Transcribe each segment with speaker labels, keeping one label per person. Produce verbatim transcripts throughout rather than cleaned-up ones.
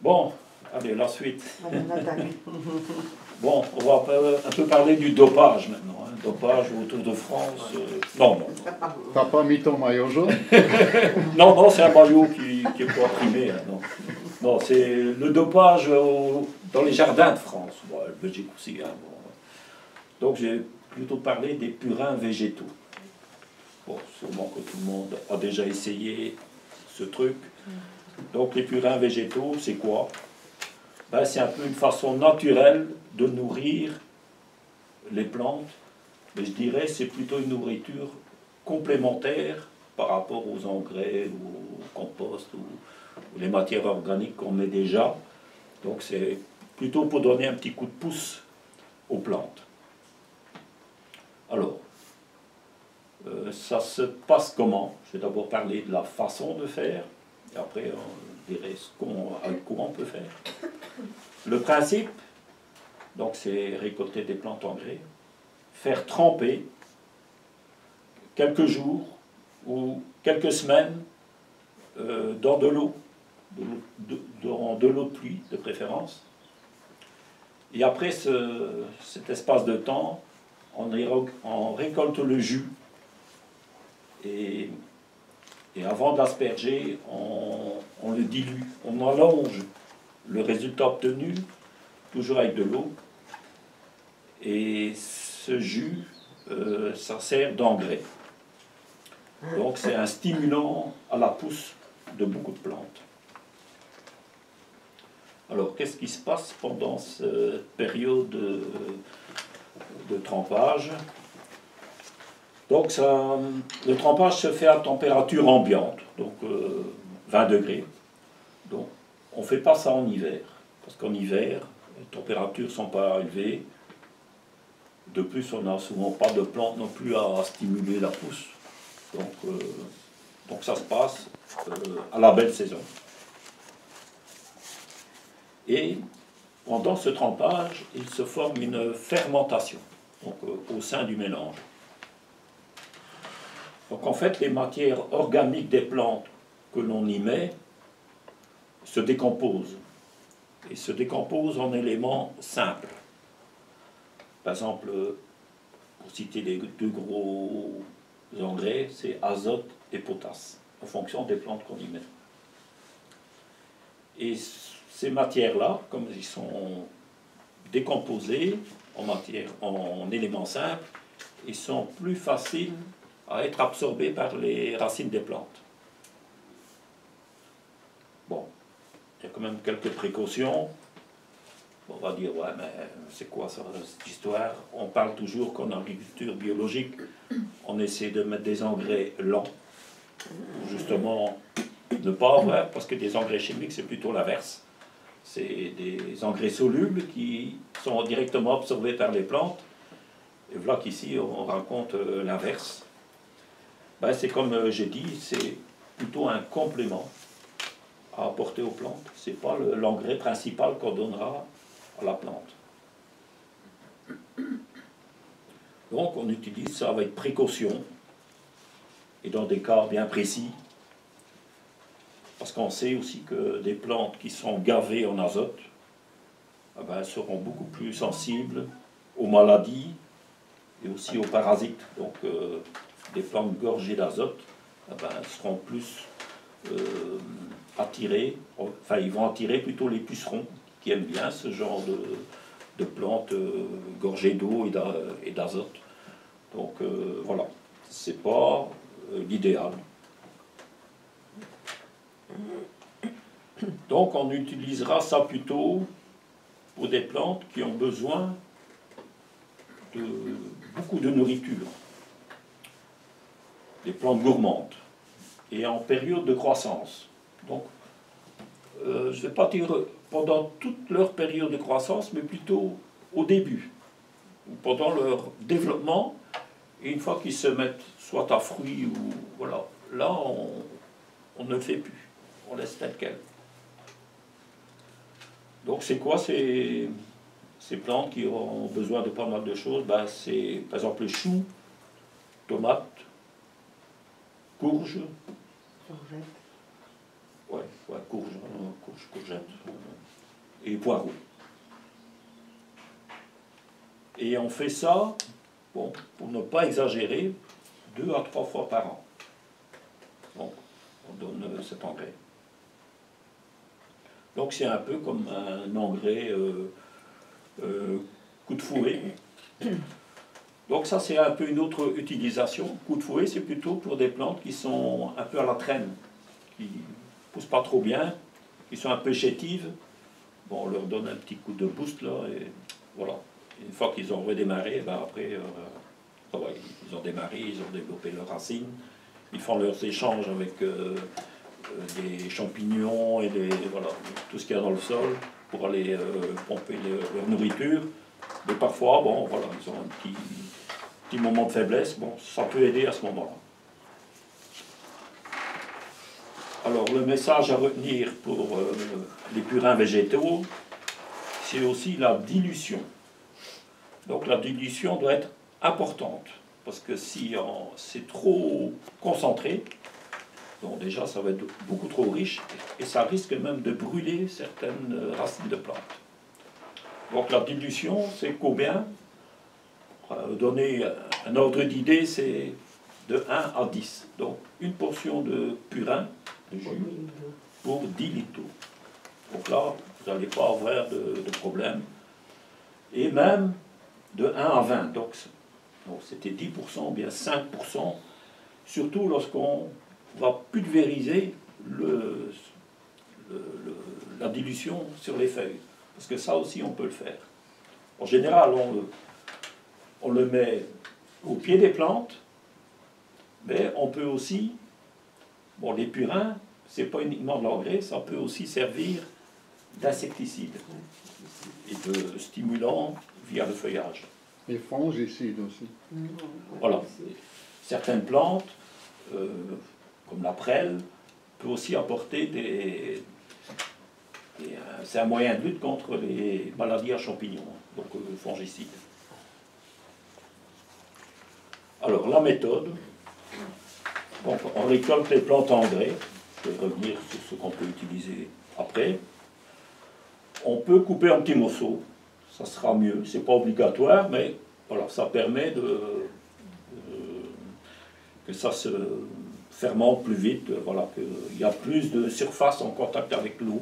Speaker 1: Bon, allez, la suite.
Speaker 2: Allez, on attaque.
Speaker 1: Bon, on va un peu parler du dopage maintenant. Hein. Dopage au Tour de France. Euh... Non, non.
Speaker 3: T'as pas mis ton maillot jaune?
Speaker 1: Non, non, c'est un maillot qui, qui est pas imprimé. Hein, non, non c'est le dopage au, dans les jardins de France. Bon, la Belgique aussi. Hein, bon. Donc j'ai plutôt parlé des purins végétaux. Bon, sûrement que tout le monde a déjà essayé ce truc. Donc les purins végétaux, c'est quoi? Ben, c'est un peu une façon naturelle de nourrir les plantes, mais je dirais c'est plutôt une nourriture complémentaire par rapport aux engrais ou au compost ou, ou les matières organiques qu'on met déjà. Donc c'est plutôt pour donner un petit coup de pouce aux plantes. Alors, euh, ça se passe comment? Je vais d'abord parler de la façon de faire, et après on dirait ce qu'on, avec quoi on peut faire. Le principe, donc, c'est récolter des plantes engrais, faire tremper quelques jours ou quelques semaines euh, dans de l'eau, de, de, dans de l'eau de pluie de préférence. Et après ce, cet espace de temps, on, on récolte le jus et, et avant d'asperger, on, on le dilue, on allonge le résultat obtenu, toujours avec de l'eau. Et ce jus, euh, ça sert d'engrais. Donc c'est un stimulant à la pousse de beaucoup de plantes. Alors qu'est-ce qui se passe pendant cette période de, de trempage? Donc ça, le trempage se fait à température ambiante, donc euh, vingt degrés. Donc on ne fait pas ça en hiver, parce qu'en hiver, les températures ne sont pas élevées. De plus, on n'a souvent pas de plantes non plus à stimuler la pousse. Donc, euh, donc ça se passe euh, à la belle saison. Et pendant ce trempage, il se forme une fermentation donc, euh, au sein du mélange. Donc en fait, les matières organiques des plantes que l'on y met se décomposent. Et se décomposent en éléments simples. Par exemple, pour citer les deux gros engrais, c'est azote et potasse, en fonction des plantes qu'on y met. Et ces matières-là, comme ils sont décomposées en, matière, en éléments simples, ils sont plus faciles à être absorbés par les racines des plantes. Bon, il y a quand même quelques précautions. On va dire, ouais, mais c'est quoi ça, cette histoire? On parle toujours qu'en agriculture biologique, on essaie de mettre des engrais lents, pour justement ne pas avoir, parce que des engrais chimiques, c'est plutôt l'inverse. C'est des engrais solubles qui sont directement absorbés par les plantes. Et voilà qu'ici, on raconte l'inverse. Ben, c'est comme j'ai dit, c'est plutôt un complément à apporter aux plantes. Ce n'est pas l'engrais principal qu'on donnera à la plante. Donc on utilise ça avec précaution et dans des cas bien précis, parce qu'on sait aussi que des plantes qui sont gavées en azote eh ben, seront beaucoup plus sensibles aux maladies et aussi aux parasites. Donc euh, des plantes gorgées d'azote eh ben, seront plus euh, attirées, enfin ils vont attirer plutôt les pucerons qui aiment bien ce genre de, de plantes euh, gorgées d'eau et d'azote. Donc euh, voilà, c'est pas euh, l'idéal. Donc on utilisera ça plutôt pour des plantes qui ont besoin de beaucoup de nourriture. Des plantes gourmandes et en période de croissance. Donc euh, je ne vais pas dire pendant toute leur période de croissance, mais plutôt au début, pendant leur développement, et une fois qu'ils se mettent soit à fruits ou voilà, là on, on ne le fait plus, on laisse tel quel. Donc c'est quoi ces, ces plantes qui ont besoin de pas mal de choses? Ben, c'est par exemple les choux, tomates, courges.
Speaker 2: Courgette.
Speaker 1: Ouais, ouais, courge, courge, courgette. et poireaux. Et on fait ça, bon, pour ne pas exagérer, deux à trois fois par an. Donc, on donne euh, cet engrais. Donc c'est un peu comme un engrais euh, euh, coup de fouet. Donc ça c'est un peu une autre utilisation. Coup de fouet c'est plutôt pour des plantes qui sont un peu à la traîne, qui ne poussent pas trop bien, qui sont un peu chétives. Bon, on leur donne un petit coup de boost là et voilà. Une fois qu'ils ont redémarré, ben après, euh, ben ouais, ils ont démarré, ils ont développé leurs racines, ils font leurs échanges avec euh, euh, des champignons et des, voilà, tout ce qu'il y a dans le sol pour aller euh, pomper le, leur nourriture. Mais parfois, bon, voilà, ils ont un petit, petit moment de faiblesse, bon, ça peut aider à ce moment-là. Alors, le message à retenir pour euh, les purins végétaux, c'est aussi la dilution. Donc la dilution doit être importante, parce que si c'est trop concentré, donc déjà ça va être beaucoup trop riche, et ça risque même de brûler certaines racines de plantes. Donc la dilution, c'est combien? euh, Donner un ordre d'idée, c'est de un à dix. Donc une portion de purin, de jus, pour dix litres d'eau. Donc là, vous n'allez pas avoir de, de problème. Et même de un à vingt, donc c'était dix pour cent ou bien cinq pour cent, surtout lorsqu'on va pulvériser le, le, le, la dilution sur les feuilles, parce que ça aussi on peut le faire. En général, on le, on le met au pied des plantes, mais on peut aussi, bon, les purins, c'est pas uniquement de l'engrais, ça peut aussi servir d'insecticide et de stimulant via le feuillage.
Speaker 3: Et fongicides aussi.
Speaker 1: Voilà. Certaines plantes, euh, comme la prêle, peut aussi apporter des... des c'est un moyen de lutte contre les maladies à champignons, donc euh, fongicides. Alors, la méthode, donc, on récolte les plantes engrais, je vais revenir sur ce qu'on peut utiliser après. On peut couper en petits morceaux, ça sera mieux, c'est pas obligatoire, mais voilà, ça permet de, de, que ça se fermente plus vite, voilà, qu'il y a plus de surface en contact avec l'eau.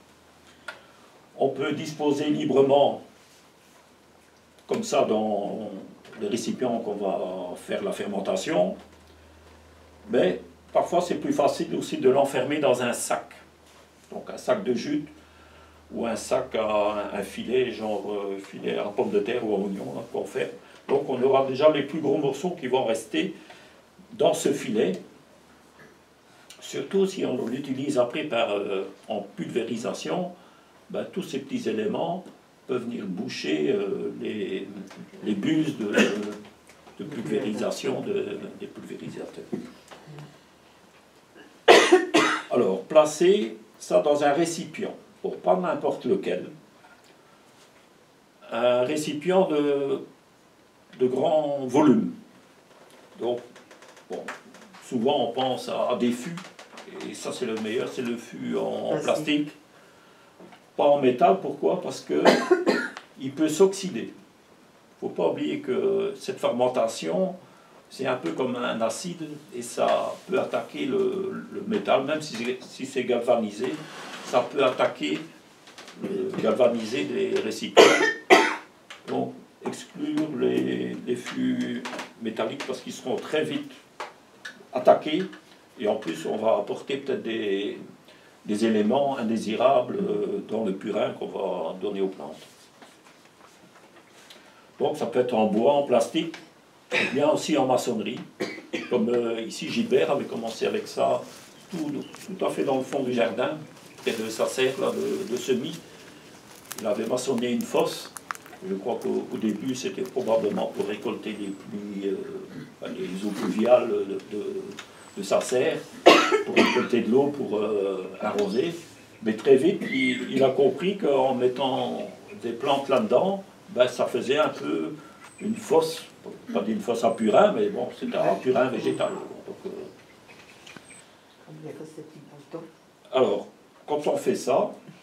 Speaker 1: On peut disposer librement, comme ça, dans les récipients qu'on va faire la fermentation, mais parfois c'est plus facile aussi de l'enfermer dans un sac, donc un sac de jute, ou un sac à un filet, genre euh, filet à pomme de terre ou à oignon, hein, qu'on fait. Donc on aura déjà les plus gros morceaux qui vont rester dans ce filet, surtout si on l'utilise après par, euh, en pulvérisation, ben, tous ces petits éléments peuvent venir boucher euh, les, les buses de, de pulvérisation de, des pulvérisateurs. Alors, placer ça dans un récipient. Bon, pas n'importe lequel, un récipient de, de grand volume. Donc, bon, souvent on pense à, à des fûts, et ça c'est le meilleur, c'est le fût en, en plastique, pas en métal. Pourquoi? Parce que il peut s'oxyder. Il ne faut pas oublier que cette fermentation, c'est un peu comme un acide, et ça peut attaquer le, le métal, même si, si c'est galvanisé. Ça peut attaquer, euh, galvaniser les récipients. Donc, exclure les, les fûts métalliques parce qu'ils seront très vite attaqués. Et en plus, on va apporter peut-être des, des éléments indésirables euh, dans le purin qu'on va donner aux plantes. Donc, ça peut être en bois, en plastique, ou bien aussi en maçonnerie. Comme euh, ici, Gilbert avait commencé avec ça tout, tout à fait dans le fond du jardin, près de sa serre là, de, de semis. Il avait maçonné une fosse. Je crois qu'au au début, c'était probablement pour récolter les pluies, euh, enfin, les eaux pluviales de, de, de sa serre, pour récolter de l'eau pour euh, arroser. Mais très vite, il, il a compris qu'en mettant des plantes là-dedans, ben, ça faisait un peu une fosse, pas une fosse à purin, mais bon, c'était un purin végétal. Donc, euh... Alors, quand on fait ça,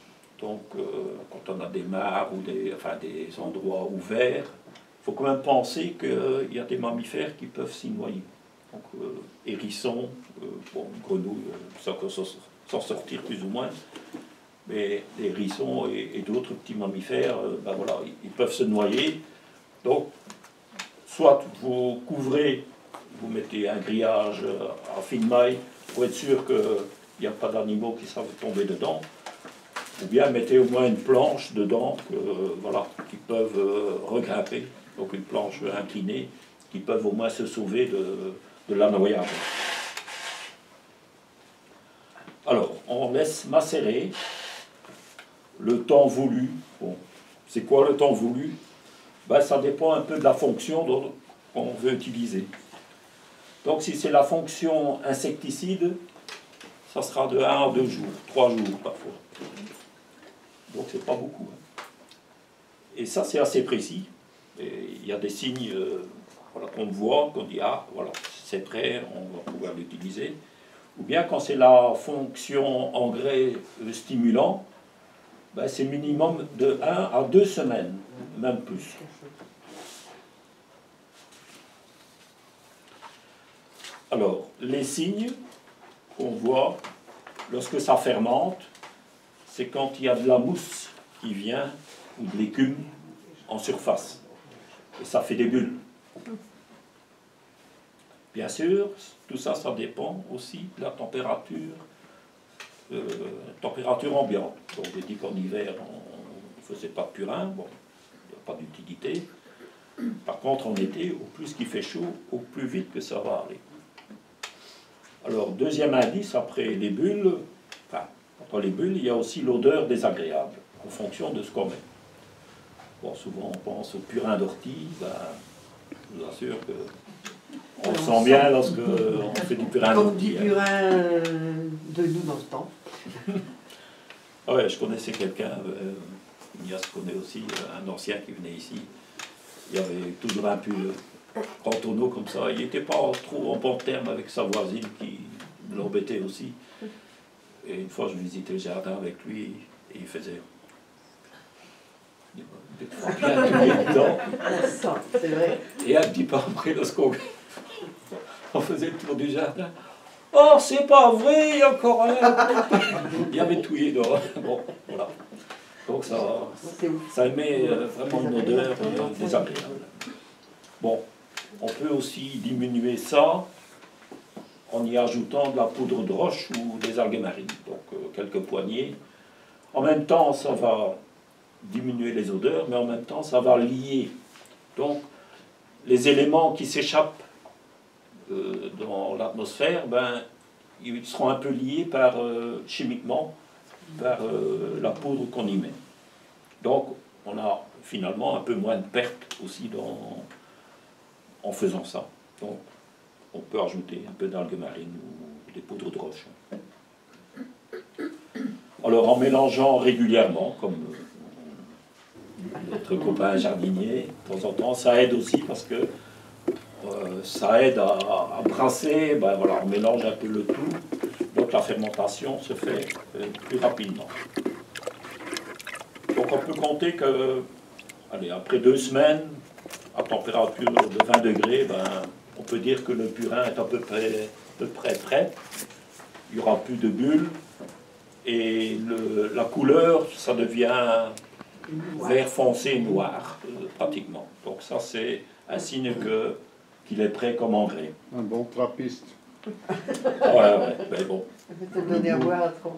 Speaker 1: Donc, euh, quand on a des mares ou des, enfin, des endroits ouverts, il faut quand même penser qu'il euh, y a des mammifères qui peuvent s'y noyer. Donc, euh, hérissons, euh, bon, grenouilles, euh, ça peut s'en sortir plus ou moins, mais les hérissons et, et d'autres petits mammifères, euh, ben voilà, ils, ils peuvent se noyer. Donc, soit vous couvrez, vous mettez un grillage à fine maille pour être sûr qu'il n'y a pas d'animaux qui savent tomber dedans, ou bien mettez au moins une planche dedans que, euh, voilà, qui peuvent euh, regrimper, donc une planche inclinée, qui peuvent au moins se sauver de, de la noyade. Alors, on laisse macérer le temps voulu. Bon, c'est quoi le temps voulu? Ben, ça dépend un peu de la fonction qu'on veut utiliser. Donc si c'est la fonction insecticide, ça sera de un à deux jours, trois jours parfois. Donc c'est pas beaucoup. Et ça c'est assez précis. Et il y a des signes euh, voilà, qu'on voit, qu'on dit ah voilà, c'est prêt, on va pouvoir l'utiliser. Ou bien quand c'est la fonction engrais stimulant, ben, c'est minimum de un à deux semaines, même plus. Alors, les signes qu'on voit lorsque ça fermente, c'est quand il y a de la mousse qui vient, ou de l'écume, en surface. Et ça fait des bulles. Bien sûr, tout ça, ça dépend aussi de la température, euh, température ambiante. Donc, j'ai dit qu'en hiver, on ne faisait pas de purin, bon, il n'y a pas d'utilité. Par contre, en été, au plus qu'il fait chaud, au plus vite que ça va aller. Alors, deuxième indice, après les bulles, enfin, après les bulles, il y a aussi l'odeur désagréable, en fonction de ce qu'on met. Bon, souvent, on pense au purin d'ortie, ben, je vous assure que on le sent bien lorsque on fait du purin d'ortie.
Speaker 2: Comme du purin euh, de nous dans le temps.
Speaker 1: Ah ouais, je connaissais quelqu'un, euh, Ignace connaît aussi, un ancien qui venait ici. Il y avait toujours un pull en tonneau comme ça. Il n'était pas trop en bon terme avec sa voisine qui l'embêtait aussi. Et une fois, je visitais le jardin avec lui et il faisait des fois bien tuer dedans.
Speaker 2: Ça, c'est vrai.
Speaker 1: Et un petit peu après, lorsqu'on on faisait le tour du jardin, oh, c'est pas vrai, il y a encore un. Il y avait touillé dehors. Bon, voilà. Donc ça, ça émet euh, vraiment une odeur euh, désagréable. Bon, on peut aussi diminuer ça en y ajoutant de la poudre de roche ou des algues marines, donc euh, quelques poignées. En même temps, ça va diminuer les odeurs, mais en même temps, ça va lier. Donc, les éléments qui s'échappent euh, dans l'atmosphère, ben, ils seront un peu liés par, euh, chimiquement par euh, la poudre qu'on y met. Donc, on a finalement un peu moins de pertes aussi dans, en faisant ça. Donc, on peut ajouter un peu d'algues marines ou des poudres de roche. Alors, en mélangeant régulièrement, comme notre copain jardinier, de temps en temps, ça aide aussi parce que euh, ça aide à, à brasser, ben voilà, on mélange un peu le tout, donc la fermentation se fait euh, plus rapidement. Donc on peut compter que, allez, après deux semaines, à température de vingt degrés, ben, on peut dire que le purin est à peu près, à peu près prêt. Il n'y aura plus de bulles. Et le, la couleur, ça devient vert foncé noir, euh, pratiquement. Donc ça, c'est un signe que qu'il est prêt comme engrais.
Speaker 3: Un bon trappiste.
Speaker 1: Ouais, ouais, mais bon.
Speaker 2: Je vais te donner à boire à trop.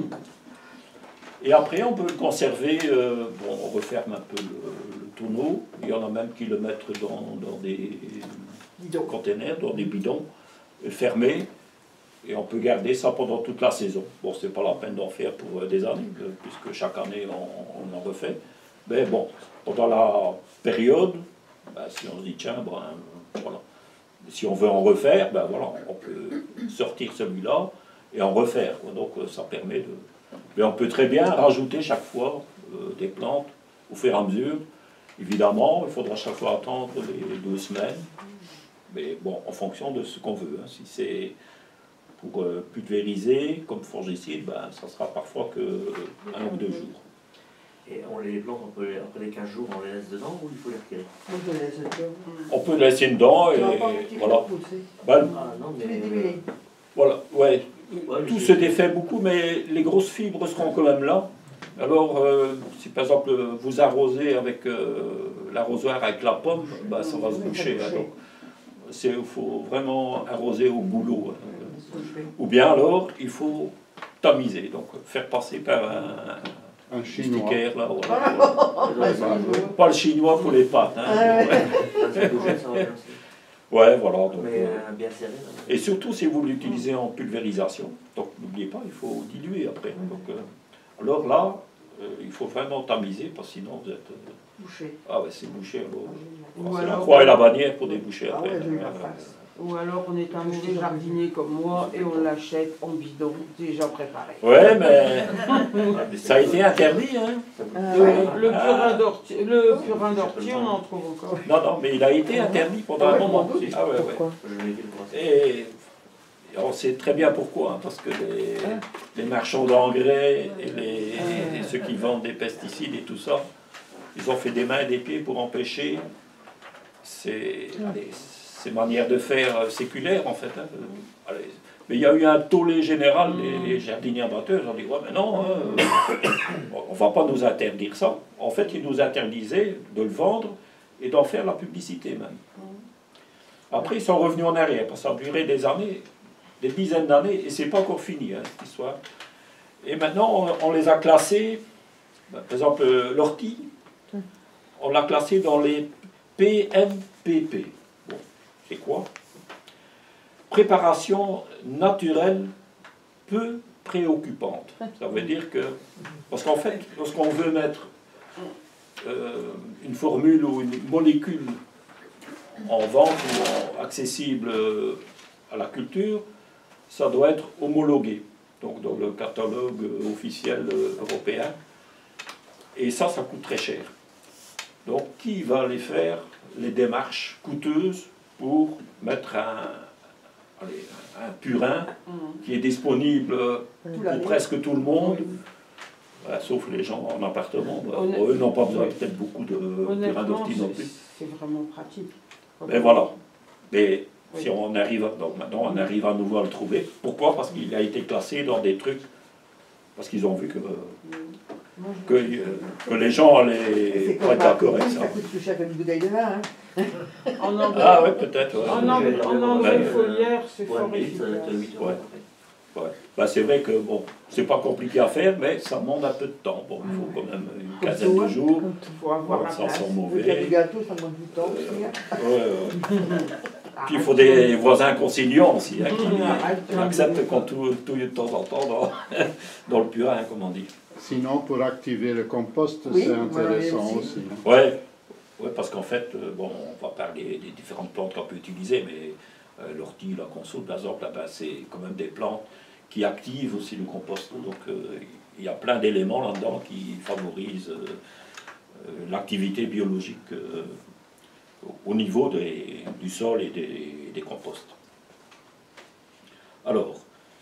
Speaker 1: Et après, on peut le conserver, euh, bon, on referme un peu le, le tonneau. Il y en a même qui le mettent dans, dans des
Speaker 2: Bidon.
Speaker 1: containers, dans des bidons, fermés. Et on peut garder ça pendant toute la saison. Bon, c'est pas la peine d'en faire pour des années, puisque chaque année on, on en refait. Mais bon, pendant la période, ben, si on se dit tiens, ben, voilà. Si on veut en refaire, ben voilà, on peut sortir celui-là et en refaire. Donc ça permet de. Mais on peut très bien rajouter chaque fois euh, des plantes au fur et à mesure. Évidemment, il faudra chaque fois attendre les deux semaines. Mais bon, en fonction de ce qu'on veut. Hein. Si c'est pour euh, pulvériser, comme fongicide, ben, ça sera parfois que un ou deux jours.
Speaker 4: Et on les plante, on peut les, après les quinze jours, on les laisse dedans ou il faut les retirer?
Speaker 2: Moi, je laisse dedans.
Speaker 1: On peut le laisser dedans et
Speaker 2: Tu vas pas un petit peu
Speaker 1: voilà.
Speaker 2: pousser.
Speaker 1: Ben,
Speaker 4: Ah non,
Speaker 2: Tu les
Speaker 4: mais.
Speaker 2: démêles.
Speaker 1: voilà, ouais.
Speaker 4: Ouais,
Speaker 1: Tout
Speaker 4: mais
Speaker 1: se
Speaker 4: c'est-
Speaker 1: défait beaucoup, mais les grosses fibres seront quand même là. Alors, euh, si par exemple vous arrosez avec euh, l'arrosoir avec la pomme, ben, ça va se boucher. Hein, donc, il faut vraiment arroser au boulot. Hein. Ou bien alors, il faut tamiser, donc faire passer par un,
Speaker 3: Un chinois.
Speaker 1: sticker, là, voilà.
Speaker 2: Ah,
Speaker 4: Ouais,
Speaker 2: c'est
Speaker 3: bah,
Speaker 2: rigolo.
Speaker 1: Pas le chinois pour les pâtes. Hein.
Speaker 2: Ah ouais.
Speaker 4: ça bouge, ça va bien aussi.
Speaker 1: Ouais, voilà. Donc,
Speaker 4: Mais euh, bien serré. Là.
Speaker 1: et surtout si vous l'utilisez en pulvérisation, donc n'oubliez pas, il faut diluer après. Donc, euh, alors là, euh, il faut vraiment tamiser, parce que sinon vous êtes... euh,
Speaker 2: Bouché.
Speaker 1: ah ouais, c'est bouché, alors...
Speaker 5: Ou
Speaker 1: alors, c'est la
Speaker 5: alors-
Speaker 1: croix et la bannière pour déboucher
Speaker 2: Ah
Speaker 1: après.
Speaker 2: ouais, j'ai eu la
Speaker 1: Euh,
Speaker 2: face.
Speaker 5: Ou alors on est un mauvais jardinier comme moi et on l'achète en bidon déjà préparé.
Speaker 1: Ouais, mais ça a été interdit, hein.
Speaker 4: Ça bouge.
Speaker 2: Ah
Speaker 5: Le,
Speaker 2: ouais.
Speaker 5: le
Speaker 1: Ah.
Speaker 5: purin d'ortie, le purin d'ortie, on en trouve encore.
Speaker 1: Non, non, mais il a été interdit pendant un
Speaker 2: Ouais,
Speaker 1: moment.
Speaker 2: je m'en doute.
Speaker 1: Ah ouais, ouais.
Speaker 2: Pourquoi?
Speaker 4: Je l'ai dit le français.
Speaker 1: Et on sait très bien pourquoi, hein, parce que les, les marchands d'engrais et, les, et ceux qui vendent des pesticides et tout ça, ils ont fait des mains et des pieds pour empêcher ces, allez, ces manières de faire euh, séculaires, en fait. Hein. Allez, mais il y a eu un tollé général des jardiniers amateurs. Ils ont dit, ouais, mais non, hein, on ne va pas nous interdire ça. En fait, ils nous interdisaient de le vendre et d'en faire la publicité même. Après, ils sont revenus en arrière, parce que ça a duré des années, des dizaines d'années, et c'est pas encore fini, hein, cette histoire. Et maintenant, on, on les a classés, ben, par exemple, euh, l'ortie, on l'a classé dans les P M P P. Bon, c'est quoi? Préparation naturelle peu préoccupante. Ça veut dire que, parce qu'en fait, lorsqu'on veut mettre euh, une formule ou une molécule en vente ou en accessible euh, à la culture, ça doit être homologué, donc dans le catalogue euh, officiel euh, européen. Et ça, ça coûte très cher. Donc, qui va aller faire les démarches coûteuses pour mettre un, allez, un purin qui est disponible pour presque tout le monde, voilà, sauf les gens en appartement. Bah,
Speaker 5: Honnête-
Speaker 1: eux n'ont pas besoin peut-être beaucoup de purin
Speaker 5: Honnêtement,
Speaker 1: d'ortie non
Speaker 5: c'est
Speaker 1: plus.
Speaker 5: c'est vraiment pratique.
Speaker 1: Mais voilà. Mais
Speaker 5: Oui.
Speaker 1: si on arrive, à- donc maintenant on arrive à nouveau à le trouver. Pourquoi? Parce qu'il a été classé dans des trucs, parce qu'ils ont vu que,
Speaker 5: Moi, je-
Speaker 1: que, euh, que les gens
Speaker 2: C'est
Speaker 1: allaient
Speaker 2: comme
Speaker 1: pas être
Speaker 2: par
Speaker 1: d'accord avec
Speaker 2: contre,
Speaker 1: ça.
Speaker 2: ça coûte plus cher qu'une bouteille de vin. Hein.
Speaker 5: En engrais,
Speaker 1: Ah ouais, peut-être. Ouais.
Speaker 5: en engrais, en engrais
Speaker 1: Ouais.
Speaker 5: foliaire, c'est
Speaker 4: Ouais,
Speaker 5: fort
Speaker 4: mais ça doit être
Speaker 5: efficace.
Speaker 4: huit euros
Speaker 1: Ouais.
Speaker 4: après.
Speaker 1: Ouais. Bah, c'est vrai que bon, c'est pas compliqué à faire, mais ça demande un peu de temps. Bon, il faut quand même une quinzaine de jours.
Speaker 5: Il faut avoir la
Speaker 1: Ça
Speaker 5: place.
Speaker 1: sent
Speaker 2: Le faire du
Speaker 1: mauvais.
Speaker 2: gâteau, ça demande du temps aussi. hein.
Speaker 1: Ouais, ouais. Puis il faut des voisins conciliants aussi, hein,
Speaker 5: Ah,
Speaker 1: qui, qui acceptent qu'on touille touille de temps en temps dans, dans le purin, hein, comme on dit.
Speaker 3: Sinon, pour activer le compost,
Speaker 2: Oui,
Speaker 3: c'est
Speaker 2: voilà,
Speaker 3: intéressant
Speaker 2: aussi.
Speaker 3: aussi. hein.
Speaker 1: Ouais, ouais, parce qu'en fait, euh, bon, on va parler des différentes plantes qu'on peut utiliser, mais euh, l'ortie, la conso, par exemple, là, ben, c'est quand même des plantes qui activent aussi le compost. Donc euh, il y a plein d'éléments là-dedans qui favorisent euh, euh, l'activité biologique euh, au niveau des- du sol et des, des composts. Alors,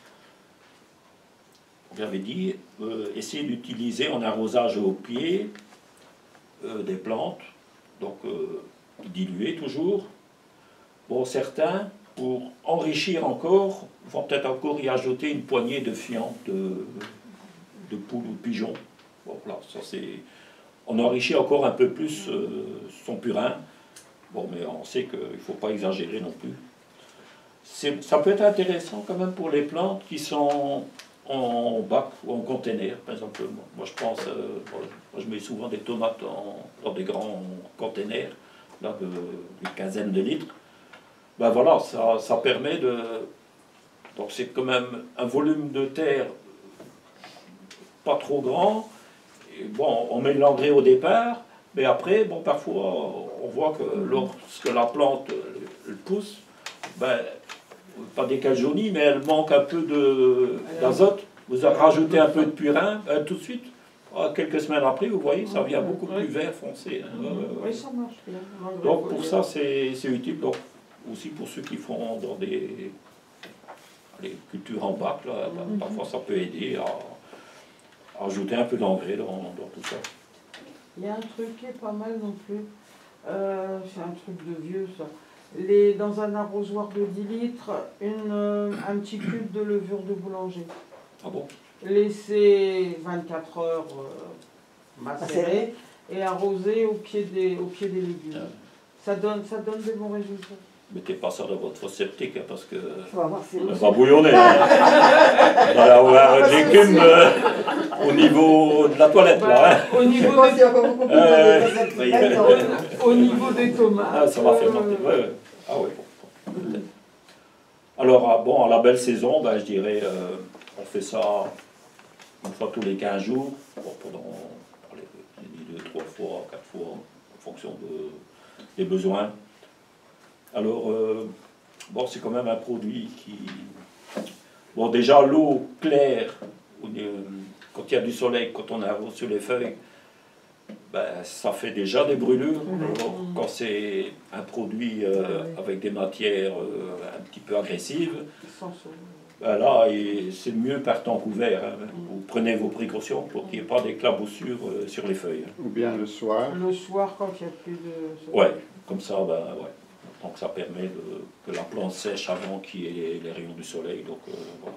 Speaker 1: j'avais dit, euh, essayer d'utiliser en arrosage au pied euh, des plantes, donc euh, diluées toujours. Bon, certains, pour enrichir encore, vont peut-être encore y ajouter une poignée de fientes de, de poules ou de pigeons. Bon, voilà, ça c'est... On enrichit encore un peu plus euh, son purin. Bon, mais on sait qu'il ne faut pas exagérer non plus. C'est- Ça peut être intéressant quand même pour les plantes qui sont en bac ou en container. Par exemple, moi je pense, euh, bon, moi, je mets souvent des tomates en- dans des grands containers, là, de, d'une quinzaine de litres. Ben voilà, ça, ça permet de... Donc c'est quand même un volume de terre pas trop grand. Et bon, on met de l'engrais au départ, mais après, bon, parfois, on voit que lorsque la plante euh, elle pousse, ben, pas des cajonis, mais elle manque un peu de- d'azote. Vous rajoutez un peu de purin, ben, tout de suite, ah, quelques semaines après, vous voyez, ça vient beaucoup plus vert foncé. hein. Ouais, ouais, ouais.
Speaker 5: Oui, ça marche bien. L'engrais
Speaker 1: Donc pour
Speaker 5: foliaire.
Speaker 1: ça, c'est c'est utile. Donc, aussi pour ceux qui font dans des les cultures en bac, là, ben,
Speaker 5: Mhm.
Speaker 1: parfois ça peut aider à, à ajouter un peu d'engrais dans, dans tout ça.
Speaker 5: Il y a un truc qui est pas mal non plus. Euh, c'est un truc de vieux ça. Les, dans un arrosoir de dix litres, une, euh, un petit cube de levure de boulanger.
Speaker 1: Ah bon?
Speaker 5: Laisser vingt-quatre heures euh, macérer et arroser au pied des, au pied des légumes.
Speaker 1: Ah.
Speaker 5: Ça donne, ça donne des bons résultats.
Speaker 1: Mettez pas ça dans votre fosse septique hein, parce que
Speaker 2: Faut avoir ses
Speaker 1: ça va bouillonner. Hein. Vous allez avoir des légumes euh, au niveau de la toilette là. Hein.
Speaker 5: Au
Speaker 2: Je
Speaker 5: niveau
Speaker 2: pense
Speaker 5: des,
Speaker 2: qu'il y a encore beaucoup plus
Speaker 1: Euh,
Speaker 2: de choses
Speaker 1: oui.
Speaker 2: à faire.
Speaker 5: au niveau des tomates.
Speaker 1: Ah, ça va faire
Speaker 5: euh,
Speaker 1: monter. Ouais, ouais. Ah oui, bon, bon, peut-être. Alors, ah, bon, à la belle saison, ben, je dirais, euh, on fait ça une fois tous les quinze jours, bon, pendant allez, deux, trois fois, quatre fois, en fonction de, des besoins. Alors, euh, bon, c'est quand même un produit qui... Bon, déjà, l'eau claire, quand il y a du soleil, quand on arrose sur les feuilles, ben, ça fait déjà des brûlures. Alors, quand c'est un produit euh, avec des matières euh, un petit peu agressives,
Speaker 5: sans saut.
Speaker 1: ben là, c'est mieux par temps couvert. Hein. Vous prenez vos précautions pour qu'il n'y ait pas d'éclaboussures euh, sur les feuilles.
Speaker 3: Ou bien le soir.
Speaker 5: Le soir, quand il n'y a plus de...
Speaker 1: Ouais, comme ça, ben, ouais. Donc ça permet de, que la plante sèche avant qu'il y ait les, les rayons du soleil. Donc, euh, voilà.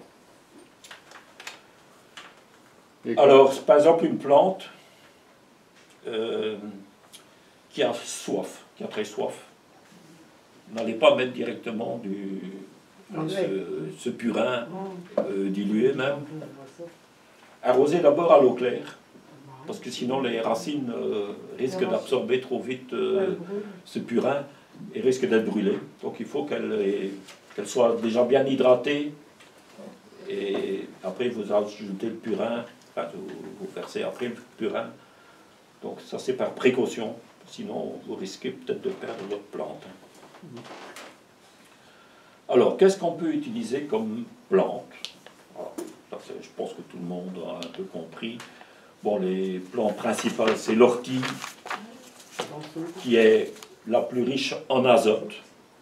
Speaker 3: Et
Speaker 1: Alors, par exemple, une plante euh, qui a soif, qui a très soif, n'allez pas mettre directement du, ce, ce purin euh, dilué même. Arrosez d'abord à l'eau claire, parce que sinon les racines euh, risquent d'absorber trop vite euh, ce purin et risquent d'être brûlées. Donc il faut qu'elle qu'elle soit déjà bien hydratée et après vous ajoutez le purin, enfin vous, vous versez après le purin. Donc ça c'est par précaution, sinon vous risquez peut-être de perdre votre plante. Alors qu'est-ce qu'on peut utiliser comme plante? Alors, ça, je pense que tout le monde a un peu compris. Bon, les plantes principales, c'est l'ortie, qui est la plus riche en azote.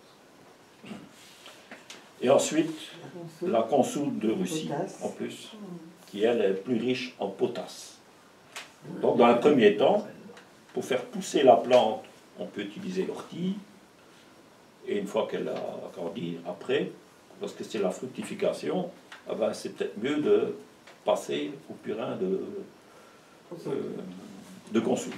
Speaker 1: Et ensuite, la consoude de Russie, en plus, qui elle est plus riche en potasse. Donc, dans un premier temps, pour faire pousser la plante, on peut utiliser l'ortie. Et une fois qu'elle a grandi, après, parce que c'est la fructification, eh ben, c'est peut-être mieux de passer au purin de, euh, de consoude.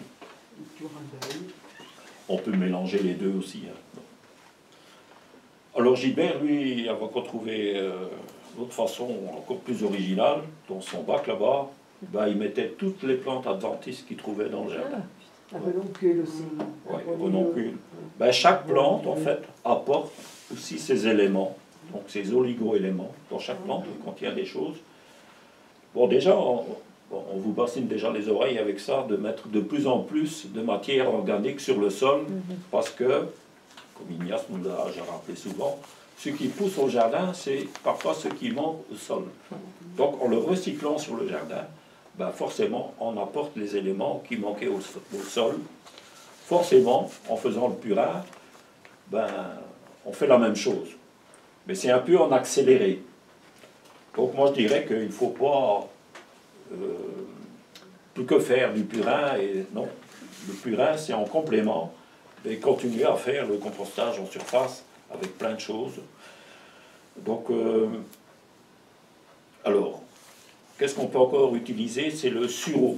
Speaker 1: On peut mélanger les deux aussi. Hein. Alors Gilbert, lui, avait encore trouvé euh, une autre façon encore plus originale. Dans son bac là-bas, ben, il mettait toutes les plantes adventices qu'il trouvait dans le jardin.
Speaker 2: Un renoncule aussi.
Speaker 1: Ouais, renoncule. Ben, chaque plante, en fait, apporte aussi ses éléments, donc ses oligo-éléments. Dans chaque plante, il contient des choses. Bon, déjà, on, on vous bassine déjà les oreilles avec ça, de mettre de plus en plus de matière organique sur le sol, parce que, comme Ignace nous l'a déjà rappelé souvent, ce qui pousse au jardin, c'est parfois ce qui manque au sol. Donc, en le recyclant sur le jardin, ben forcément, on apporte les éléments qui manquaient au, au sol. Forcément, en faisant le purin, ben, on fait la même chose. Mais c'est un peu en accéléré. Donc moi, je dirais qu'il ne faut pas euh, plus que faire du purin. Et non, le purin, c'est en complément. Et continuer à faire le compostage en surface avec plein de choses. Donc, euh, alors... Qu'est-ce qu'on peut encore utiliser? C'est le sureau.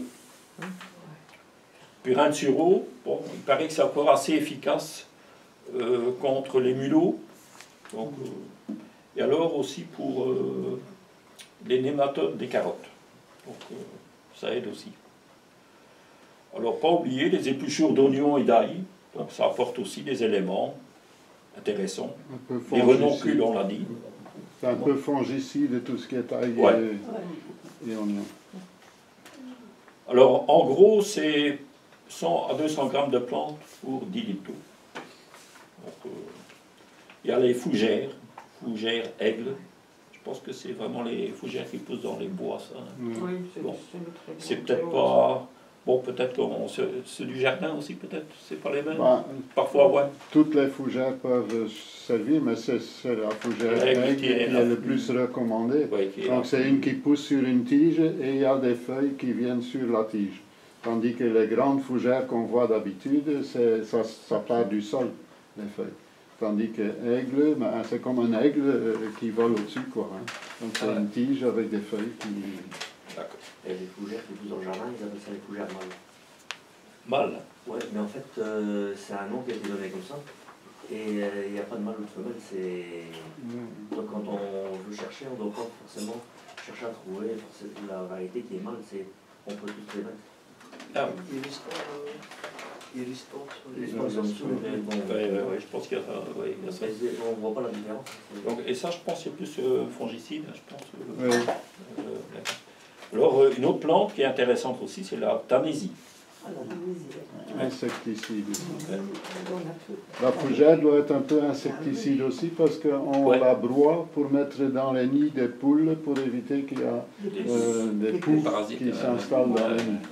Speaker 1: Purin de sureau, bon, il paraît que c'est encore assez efficace euh, contre les mulots. Donc, euh, et alors aussi pour euh, les nématodes des carottes. Donc euh, ça aide aussi. Alors pas oublier les épluchures d'oignons et d'ail. Donc ça apporte aussi des éléments intéressants. Les renoncules, on l'a dit.
Speaker 3: C'est un peu fongicide, tout ce qui est ail
Speaker 1: ouais.
Speaker 3: et, et oignon.
Speaker 1: Alors, en gros, c'est cent à deux cents grammes de plantes pour dix litres d'eau. Donc, euh, il y a les fougères, fougères aigles. Je pense que c'est vraiment les fougères qui poussent dans les bois, ça.
Speaker 3: Oui,
Speaker 5: c'est
Speaker 1: bon.
Speaker 5: C'est
Speaker 1: peut-être pas... Bon, peut-être qu'on... Ceux du jardin aussi, peut-être, c'est pas les mêmes.
Speaker 3: Bah,
Speaker 1: parfois, ouais.
Speaker 3: Toutes les fougères peuvent servir, mais c'est la fougère aigle qui est le plus recommandée.
Speaker 1: Ouais,
Speaker 3: Donc c'est une qui pousse sur une tige et il y a des feuilles qui viennent sur la tige. Tandis que les grandes fougères qu'on voit d'habitude, ça, ça part du sol, les feuilles. Tandis que aigle, ben, c'est comme un aigle euh, qui vole au-dessus, quoi. Hein. Donc c'est ah ouais. une tige avec des feuilles qui...
Speaker 4: D'accord. Et les fougères qui poussent dans le jardin, ils appellent ça les fougères mâles.
Speaker 1: Mâles?
Speaker 4: Ouais, mais en fait, euh, c'est un nom qui a été donné comme ça. Et il euh, n'y a pas de mâle ou de femelle, c'est... Mmh. Donc quand on veut chercher, on ne doit pas forcément chercher à trouver la variété qui est mâle, c'est... on peut tous les mettre.
Speaker 1: Ah.
Speaker 4: Ils risquent
Speaker 1: les je pense qu'il y a, ouais, il y a ça.
Speaker 4: On ne voit pas la différence.
Speaker 1: Donc, et ça, je pense, c'est plus euh, fongicide, je pense. Euh,
Speaker 3: oui.
Speaker 1: euh, alors, euh, une autre plante qui est intéressante aussi, c'est la tanésie.
Speaker 2: Ah, la tanésie.
Speaker 3: Insecticide.
Speaker 1: Ouais.
Speaker 3: La fougère doit être un peu insecticide aussi parce qu'on ouais. la broie pour mettre dans les nids des poules pour éviter qu'il y a euh, des poux qui s'installent dans les nids.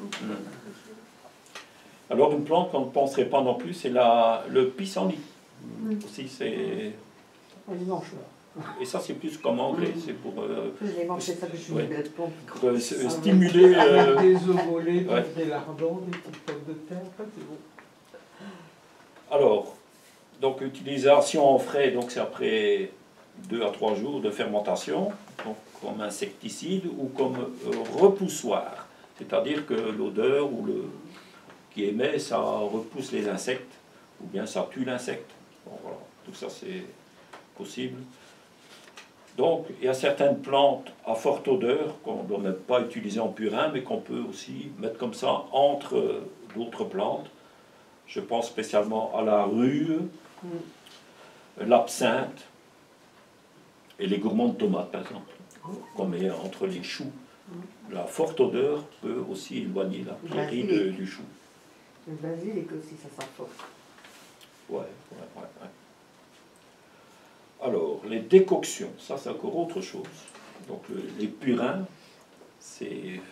Speaker 1: Alors une plante qu'on ne penserait pas non plus, c'est la, le pissenlit. Mmh. Aussi, c'est... Et ça, c'est plus comme engrais, c'est pour... Euh,
Speaker 2: je mange, c'est ça que je suis
Speaker 1: ouais,
Speaker 2: pour
Speaker 1: euh, stimuler... Euh,
Speaker 5: des œufs volés, ouais. Des lardons, des petites pommes de terre, en fait, c'est bon.
Speaker 1: Alors, donc utilisation en frais, donc c'est après deux à trois jours de fermentation, donc comme insecticide ou comme euh, repoussoir. C'est-à-dire que l'odeur ou le... qui émet, ça repousse les insectes, ou bien ça tue l'insecte. Bon, voilà, tout ça c'est possible. Donc, il y a certaines plantes à forte odeur qu'on ne doit même pas utiliser en purin, mais qu'on peut aussi mettre comme ça entre euh, d'autres plantes. Je pense spécialement à la rue, mm. l'absinthe et les gourmands de tomates, par exemple, qu'on met entre les choux. Mm. La forte odeur peut aussi éloigner la prairie de, du chou.
Speaker 2: Le basilic aussi, ça sent fort.
Speaker 1: Ouais, ouais, ouais, ouais. Alors, les décoctions, ça c'est encore autre chose. Donc, le, les purins, c'est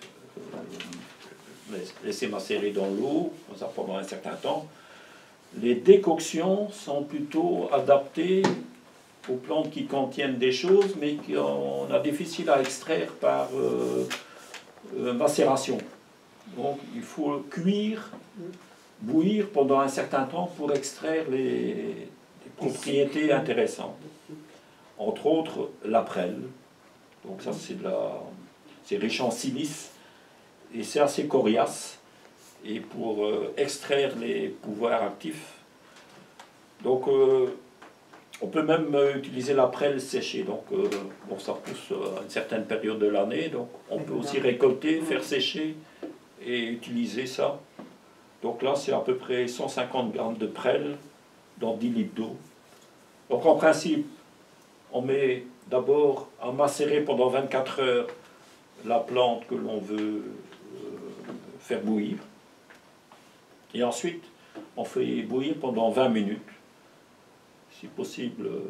Speaker 1: euh, laisser macérer dans l'eau, ça pendant un certain temps. Les décoctions sont plutôt adaptées aux plantes qui contiennent des choses, mais qu'on a difficile à extraire par euh, euh, macération. Donc, il faut cuire, bouillir pendant un certain temps pour extraire les, les propriétés intéressantes. Entre autres, la prêle. Donc ça, c'est de la, c'est riche en silice et c'est assez coriace. Et pour euh, extraire les pouvoirs actifs, donc euh, on peut même utiliser la prêle séchée. Donc euh, bon, ça pousse à une certaine période de l'année. Donc on peut aussi récolter, faire sécher et utiliser ça. Donc là, c'est à peu près cent cinquante grammes de prêle dans dix litres d'eau. Donc en principe, on met d'abord à macérer pendant vingt-quatre heures la plante que l'on veut euh, faire bouillir. Et ensuite, on fait bouillir pendant vingt minutes. Si possible, euh,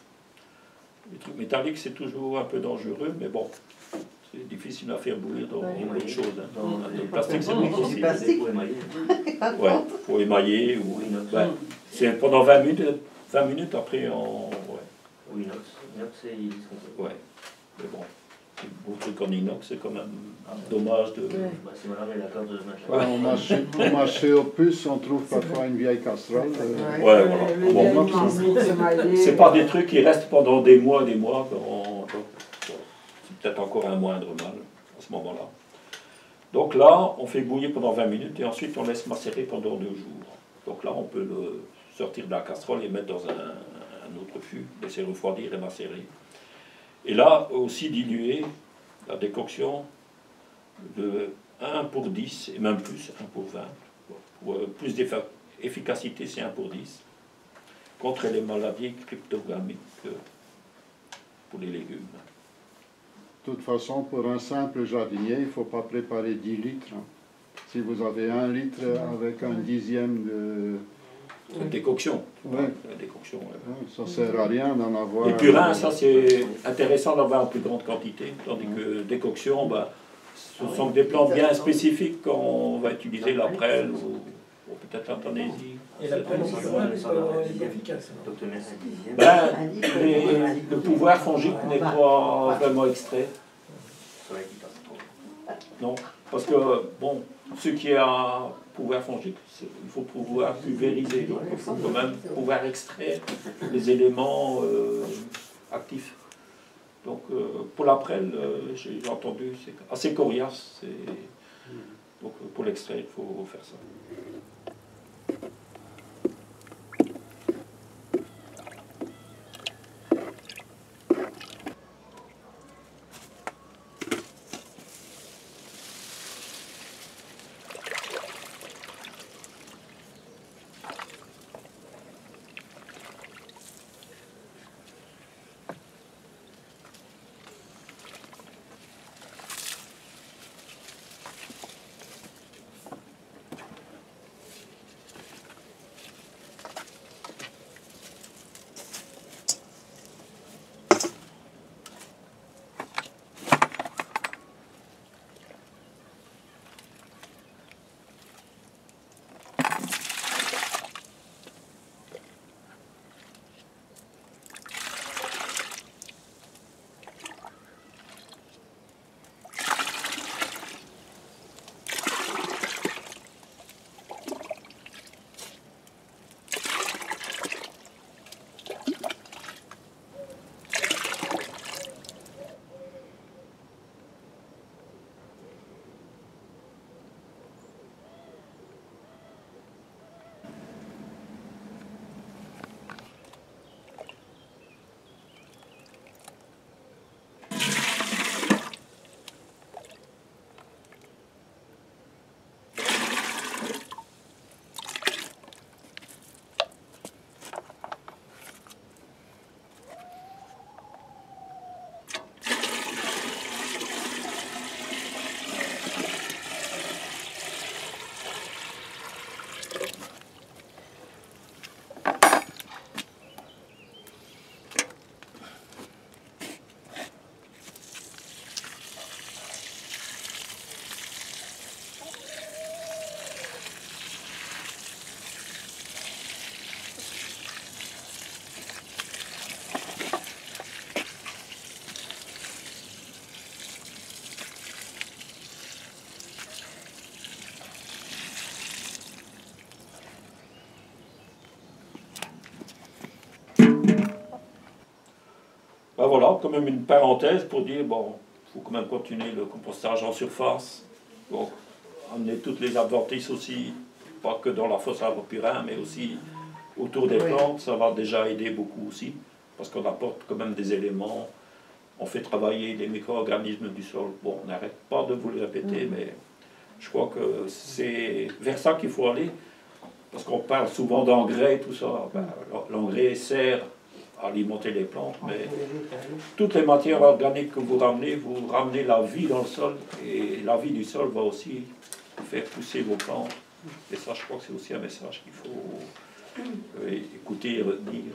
Speaker 1: les trucs métalliques, c'est toujours un peu dangereux, mais bon, c'est difficile à faire bouillir dans autre chose. Hein. Dans, dans le plastique, c'est pas possible. Ouais, pour émailler. Ou, ouais, c'est pendant vingt minutes, vingt minutes après, on...
Speaker 4: Ou inox. Inox, c'est
Speaker 1: ouais, mais bon, beaucoup de trucs en inox, c'est quand même dommage de...
Speaker 4: Ouais. Bah, si on avait la corde de machin.
Speaker 3: Ouais, on marche, pour marcher au puce, on trouve parfois une vieille casserole. Euh...
Speaker 1: Ouais, voilà. Bon, c'est pas des trucs qui restent pendant des mois, des mois. On... C'est peut-être encore un moindre mal à ce moment-là. Donc là, on fait bouillir pendant vingt minutes et ensuite on laisse macérer pendant deux jours. Donc là, on peut le sortir de la casserole et mettre dans un... un autre fût, laisser refroidir et macérer. Et là, aussi diluer la décoction de un pour dix, et même plus, un pour vingt. Pour plus d'efficacité, c'est un pour dix, contre les maladies cryptogamiques pour les légumes.
Speaker 3: De toute façon, pour un simple jardinier, il ne faut pas préparer dix litres. Hein. Si vous avez un litre avec un dixième de...
Speaker 1: La décoction.
Speaker 3: Ouais.
Speaker 1: La décoction ouais.
Speaker 3: Ouais, ça ne sert à rien d'en avoir...
Speaker 1: Les purins, ça c'est intéressant d'avoir en plus grande quantité, tandis que décoction, bah, ce sont des plantes bien spécifiques quand on va utiliser la prêle ou, ou peut-être la tanésie.
Speaker 6: Et la prêle, c'est pas efficace.
Speaker 1: Ben, les, le pouvoir fongique n'est pas vraiment extrait. Non, parce que, bon, ce qui est un pouvoir fongique, il faut pouvoir pulvériser, donc il faut quand même pouvoir extraire les éléments euh, actifs. Donc euh, pour la prêle, euh, j'ai entendu, c'est assez coriace, donc pour l'extraire, il faut faire ça. Ben voilà, quand même une parenthèse pour dire, bon, il faut quand même continuer le compostage en surface. Donc, amener toutes les adventices aussi, pas que dans la fosse à purin, mais aussi autour des
Speaker 2: Oui.
Speaker 1: plantes, ça va déjà aider beaucoup aussi, parce qu'on apporte quand même des éléments, on fait travailler les micro-organismes du sol. Bon, on n'arrête pas de vous le répéter, mmh. mais je crois que c'est vers ça qu'il faut aller, parce qu'on parle souvent d'engrais et tout ça. Ben, l'engrais sert à alimenter les plantes, mais toutes les matières organiques que vous ramenez, vous ramenez la vie dans le sol, et la vie du sol va aussi faire pousser vos plantes. Et ça, je crois que c'est aussi un message qu'il faut euh, écouter et retenir.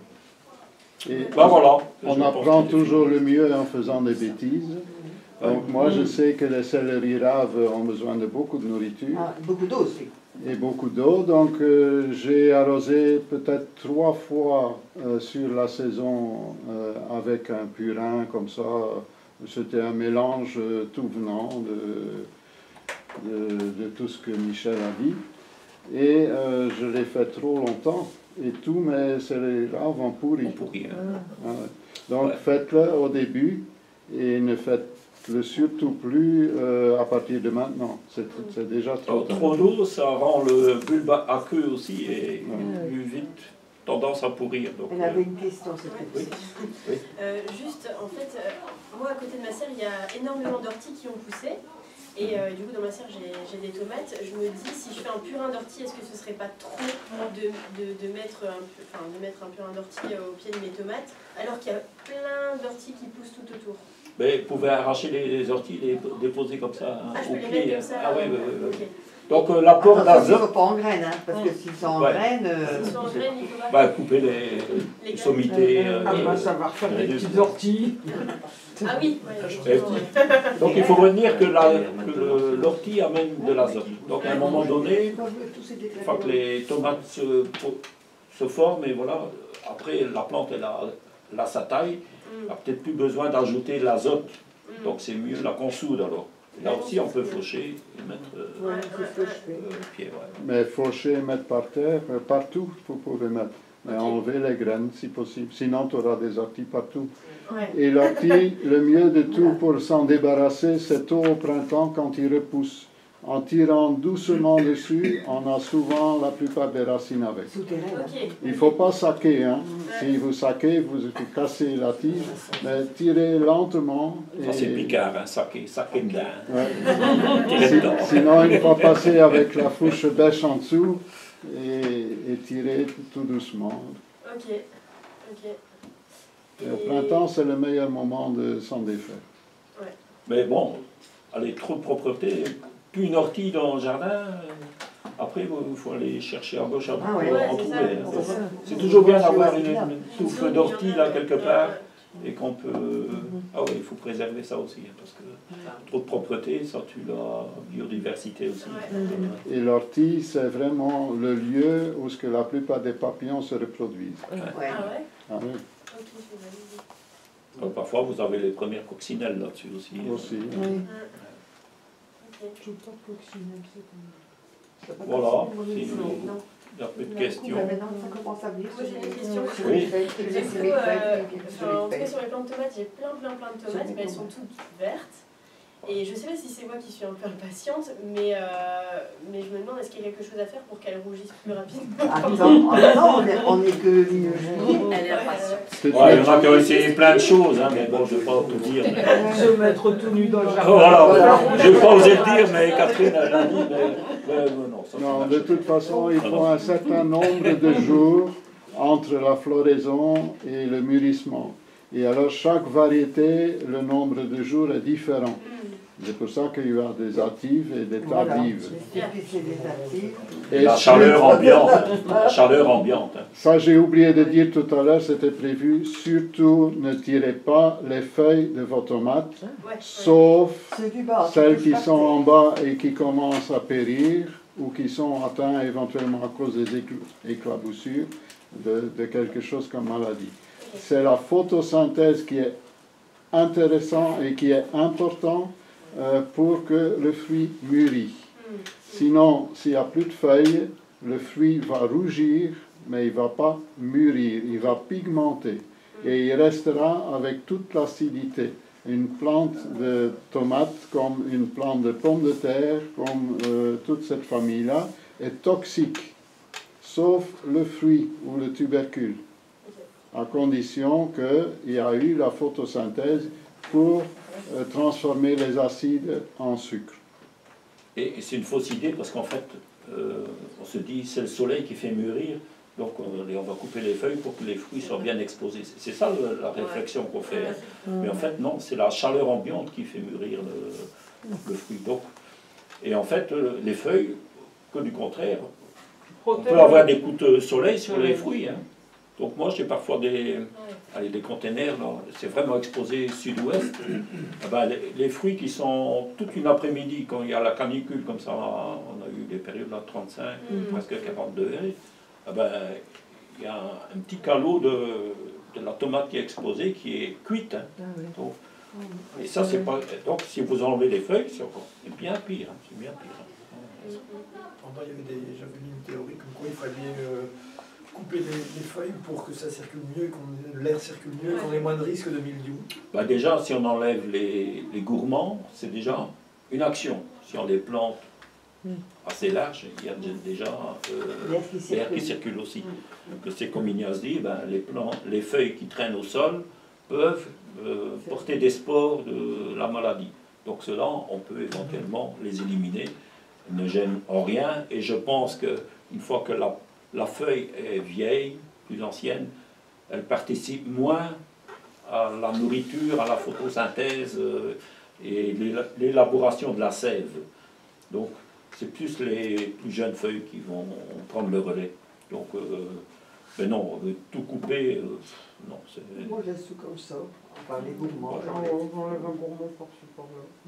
Speaker 3: Et
Speaker 1: ben voilà,
Speaker 3: on apprend toujours le mieux en faisant des bêtises. Donc moi, je sais que les céleri raves ont besoin de beaucoup de nourriture.
Speaker 2: Ah, beaucoup d'eau aussi.
Speaker 3: Et beaucoup d'eau, donc euh, j'ai arrosé peut-être trois fois euh, sur la saison euh, avec un purin comme ça. C'était un mélange euh, tout venant de, de, de tout ce que Michel a dit. Et euh, je l'ai fait trop longtemps et tous mes céleri raves ont pourri.
Speaker 1: pourri hein.
Speaker 3: Ah, ouais. Donc ouais. Faites-le au début et ne faites le surtout plus euh, à partir de maintenant. C'est déjà trop tard.
Speaker 1: Trop d'eau, ça rend le bulbe aqueux aussi et ouais. plus vite tendance à pourrir. Donc,
Speaker 2: Elle avait une question, c'était
Speaker 1: oui. oui.
Speaker 7: euh, Juste, en fait, euh, moi à côté de ma serre, il y a énormément d'orties qui ont poussé. Et euh, du coup, dans ma serre, j'ai des tomates. Je me dis, si je fais un purin d'ortie, est-ce que ce serait pas trop de, de, de, mettre un, enfin, de mettre un purin d'ortie au pied de mes tomates, alors qu'il y a plein d'orties qui poussent tout autour?
Speaker 1: Mais vous pouvez arracher les orties, les déposer comme ça hein,
Speaker 7: ah, je
Speaker 1: au
Speaker 7: peux les
Speaker 1: pied.
Speaker 7: mettre comme ça.
Speaker 1: Ah oui, oui, oui.
Speaker 7: Okay.
Speaker 1: Donc euh, l'apport d'azote.
Speaker 2: Il ne faut pas en graines, hein, parce que s'ils sont en
Speaker 1: ouais.
Speaker 2: graines. Euh,
Speaker 7: s'ils sont en graines, il faut pas.
Speaker 1: Bah, couper les, les, les sommités.
Speaker 5: Euh, ah, bah, ça va refaire des petites orties.
Speaker 7: Ah oui, ouais,
Speaker 1: ouais. Donc il faut retenir que l'ortie amène de l'azote. Donc à un moment donné, une fois que les tomates se, se forment, et voilà, après la plante elle a, elle a sa taille, elle n'a peut-être plus besoin d'ajouter l'azote. Donc c'est mieux la consoude alors. Là aussi, on peut faucher et mettre euh,
Speaker 2: Ouais, c'est ce que je fais.
Speaker 1: euh, pied. Ouais.
Speaker 3: Mais faucher et mettre par terre, euh, partout, vous pouvez mettre. Mais
Speaker 7: Ok.
Speaker 3: enlever les graines si possible. Sinon, tu auras des orties partout.
Speaker 7: Ouais.
Speaker 3: Et l'ortie, le mieux de tout pour s'en débarrasser, c'est tôt au printemps quand il repousse. En tirant doucement dessus, on a souvent la plupart des racines avec.
Speaker 2: Souterrain, là.
Speaker 7: Ok.
Speaker 3: Il ne faut pas saquer. Hein. Si vous saquez, vous, vous cassez la tige. Mais tirez lentement.
Speaker 1: Ça, c'est Picard, hein, saké, saké dedans.
Speaker 3: Ouais.
Speaker 1: Tirer
Speaker 3: Si-
Speaker 1: dedans.
Speaker 3: Sinon, il faut passer avec la fourche bêche en dessous et, et tirer tout, tout doucement.
Speaker 7: Ok. Ok.
Speaker 3: Et au printemps, c'est le meilleur moment de s'en défaire.
Speaker 1: Mais bon, allez, trop de propreté, plus une ortie dans le jardin, euh, après il faut aller chercher à gauche à droite
Speaker 2: Ah ouais.
Speaker 1: pour
Speaker 7: Ouais,
Speaker 1: en
Speaker 7: c'est
Speaker 1: trouver.
Speaker 7: ça,
Speaker 1: hein.
Speaker 7: c'est ça.
Speaker 1: C'est toujours bien d'avoir
Speaker 2: C'est
Speaker 1: une,
Speaker 2: bien.
Speaker 1: une touffe d'ortie là quelque part et qu'on peut... Ah oui, il faut préserver ça aussi, hein, parce que trop de propreté, ça tue la biodiversité aussi.
Speaker 7: Ouais.
Speaker 3: Et l'ortie, c'est vraiment le lieu où ce que la plupart des papillons se reproduisent.
Speaker 2: Ouais.
Speaker 7: Ah ouais.
Speaker 3: Ah oui,
Speaker 7: Ok, je vais valider.
Speaker 1: Donc, parfois vous avez les premières coccinelles là-dessus aussi.
Speaker 3: aussi.
Speaker 2: Oui.
Speaker 7: Ok.
Speaker 5: Je veux pas de coccinelle, c'est comme
Speaker 1: Voilà,
Speaker 2: Oui,
Speaker 1: si
Speaker 2: non.
Speaker 1: vous-
Speaker 2: Non.
Speaker 1: il y a plus de
Speaker 2: Ouais,
Speaker 1: questions.
Speaker 2: maintenant, ça commence à venir.
Speaker 7: Moi, j'ai des questions.
Speaker 2: Sur les
Speaker 1: Oui.
Speaker 2: feuilles, sur
Speaker 7: Du
Speaker 2: les
Speaker 7: coup,
Speaker 2: feuilles,
Speaker 7: euh,
Speaker 2: sur
Speaker 7: enfin, en tout
Speaker 2: les
Speaker 7: cas
Speaker 2: feuilles.
Speaker 7: sur mes plantes de tomates, j'ai plein plein plein de tomates, mais elles sont toutes vertes. Et je sais pas si c'est moi qui suis un peu impatiente, mais, euh, mais je me demande est-ce qu'il y a quelque chose à faire pour qu'elles rougissent plus rapidement.
Speaker 2: Attends, ah non, on est, on est que une
Speaker 7: Elle est impatiente.
Speaker 3: C'est-
Speaker 1: Ouais, il y en a qui ont essayé plein de choses, hein, mais bon, je ne vais pas tout dire. mais-
Speaker 5: Se mettre tout nu dans le jardin.
Speaker 1: Voilà, voilà. Je n'ai pas osé le dire, mais Catherine elle l'a dit, mais, mais non, ça, ça
Speaker 3: Non,
Speaker 1: marche.
Speaker 3: de toute façon, il faut un certain nombre de jours entre la floraison et le mûrissement. Et alors, chaque variété, le nombre de jours est différent. C'est pour ça qu'il y a des hâtives et des
Speaker 2: Voilà.
Speaker 3: tardives.
Speaker 2: Et puis c'est des actifs.
Speaker 3: Et
Speaker 1: La chaleur ambiante, la chaleur ambiante. hein.
Speaker 3: ça, j'ai oublié de dire tout à l'heure, c'était prévu, surtout ne tirez pas les feuilles de vos tomates,
Speaker 7: Ouais, ouais.
Speaker 3: sauf
Speaker 2: Ceux du bas.
Speaker 3: celles
Speaker 2: touchent
Speaker 3: qui
Speaker 2: pas
Speaker 3: sont en
Speaker 2: terre.
Speaker 3: bas et qui commencent à périr ou qui sont atteints éventuellement à cause des écl- éclaboussures de, de quelque chose comme maladie. C'est la photosynthèse qui est intéressante et qui est importante euh, pour que le fruit mûrisse.
Speaker 7: Hmm.
Speaker 3: Sinon, s'il n'y a plus de feuilles, le fruit va rougir, mais il ne va pas mûrir, il va pigmenter. Et il restera avec toute l'acidité. Une plante de tomate, comme une plante de pomme de terre, comme euh, toute cette famille-là, est toxique, sauf le fruit ou le tubercule, à condition qu'il y a eu la photosynthèse pour euh, transformer les acides en sucre.
Speaker 1: Et, et c'est une fausse idée parce qu'en fait, euh, on se dit c'est le soleil qui fait mûrir, donc on, et on va couper les feuilles pour que les fruits soient bien exposés. C'est c'est ça le- la réflexion qu'on fait. hein. Mais en fait, non, c'est la chaleur ambiante qui fait mûrir le, le fruit. Donc, et en fait, euh, les feuilles, que du contraire, on peut avoir des coups de soleil sur les fruits. hein. Donc moi, j'ai parfois des, allez, des containers, là, c'est vraiment exposé sud-ouest. Ah ben, les, les fruits qui sont toute une après-midi, quand il y a la canicule, comme ça, on a eu des périodes à trente-cinq,
Speaker 7: Mm.
Speaker 1: presque quarante degrés, ah ben, il y a un, un petit calot de, de la tomate qui est exposée, qui est cuite. hein.
Speaker 2: Ah oui.
Speaker 1: Donc, et ça, c'est pas. Donc, si vous enlevez les feuilles, c'est encore c'est bien pire. hein, c'est bien pire. hein.
Speaker 6: Pendant, il y avait des, j'avais lu une théorie comme quoi il fallait euh, couper les, les feuilles pour que ça circule mieux, qu'on l'air circule mieux, qu'on ait moins de risque de mildiou.
Speaker 1: Bah déjà, si on enlève les, les gourmands, c'est déjà une action. Si on les plante assez larges, il y a dé- déjà euh,
Speaker 2: L'air qui
Speaker 1: l'air qui
Speaker 2: circule.
Speaker 1: circule aussi. Donc c'est comme Ignace dit, ben, les, plants, les feuilles qui traînent au sol peuvent euh, porter des spores de la maladie. Donc cela, on peut éventuellement les éliminer. Ils ne gênent en rien et je pense qu'une fois que la, la feuille est vieille, plus ancienne, elle participe moins à la nourriture, à la photosynthèse euh, et l'éla- l'élaboration de la sève. Donc, c'est plus les plus jeunes feuilles qui vont prendre le relais. Donc, euh, mais non, on veut tout couper, euh, non, c'est...
Speaker 2: Moi, je laisse tout comme ça. Enfin, les gourmands.
Speaker 1: Voilà.
Speaker 2: j'en laisse.
Speaker 5: On enlève un gourmand par-ci par-là.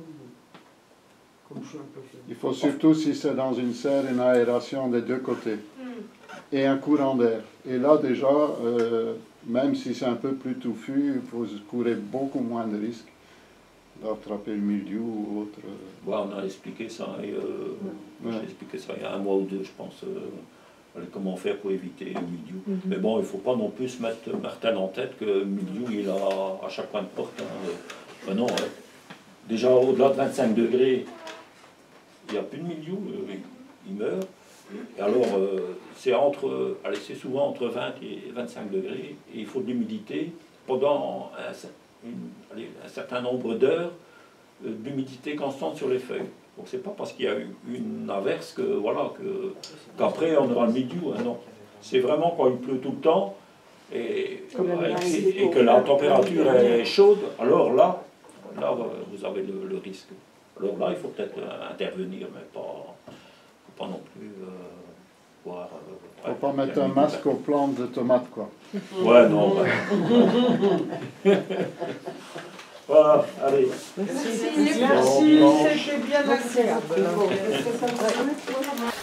Speaker 5: Comme je suis un peu fine.
Speaker 3: Il faut surtout, si c'est dans une serre, une aération des deux côtés
Speaker 7: Hmm.
Speaker 3: et un courant d'air. Et là, déjà, euh, même si c'est un peu plus touffu, vous courez beaucoup moins de risques. d'attraper le milieu ou autre.
Speaker 1: Ouais, on a expliqué ça, et, euh,
Speaker 3: Ouais.
Speaker 1: j'ai expliqué ça il y a un mois ou deux, je pense, euh, comment faire pour éviter le milieu.
Speaker 5: Mhm.
Speaker 1: Mais bon, il ne faut pas non plus se mettre Martel en tête que le milieu, il a à chaque coin de porte. Hein. Ben non, hein. Déjà au-delà de vingt-cinq degrés, il n'y a plus de milieu, euh, il meurt. Et alors, euh, c'est entre, allez, c'est souvent entre vingt et vingt-cinq degrés, et il faut de l'humidité pendant un, une, allez, un certain nombre d'heures euh, d'humidité constante sur les feuilles. Donc c'est pas parce qu'il y a eu une averse que voilà que qu'après on aura le milieu, hein, non. C'est vraiment quand il pleut tout le temps et,
Speaker 2: Comme la
Speaker 1: et, et que la température est chaude, alors là, là vous avez le, le risque. Alors là, il faut peut-être euh, intervenir, mais pas, faut pas non plus euh, voir.
Speaker 3: Faut
Speaker 1: Euh,
Speaker 3: pas
Speaker 1: ouais,
Speaker 3: mettre un masque aux plantes de tomates, quoi.
Speaker 1: Ouais, non. Ouais. Voilà, allez.
Speaker 5: Merci, c'était bien agréable.
Speaker 2: Merci.